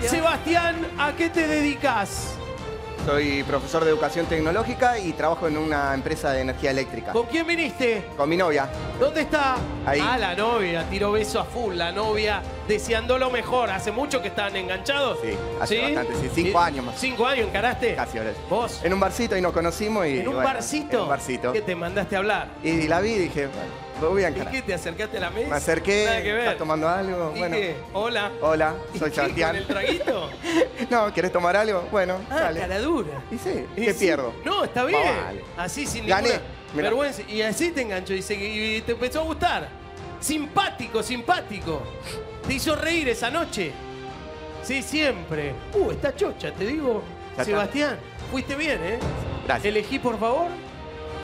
Sebastián, ¿a qué te dedicas? Soy profesor de educación tecnológica y trabajo en una empresa de energía eléctrica. ¿Con quién viniste? Con mi novia. ¿Dónde está? Ahí. Ah, la novia, tiro beso a full, la novia, deseando lo mejor. ¿Hace mucho que están enganchados? Sí, hace bastante, sí, 5 años más. 5 años encaraste. Casi ahora. ¿Vos? En un barcito y nos conocimos y... ¿En un bueno, barcito? En un barcito. ¿Qué te mandaste a hablar? Y la vi y dije, bueno, lo voy a ¿Y encarar. qué? ¿Te acercaste a la mesa? Me acerqué, Nada que ver. ¿estás tomando algo? ¿Y Bueno. qué? Hola. Hola, ¿Y soy qué, Sebastián. ¿Con el traguito? No, ¿querés tomar algo? Bueno, Ah, dale. cara dura. Y sí, Y ¿qué sí. pierdo? No, está bien. Vale. Así sin Gané. ninguna Mirá. vergüenza. Y así te enganchó y te empezó a gustar. Simpático, simpático. Te hizo reír esa noche. Sí, siempre. Está chocha, te digo. Ya está. Sebastián, fuiste bien, ¿eh? Gracias. Elegí, por favor.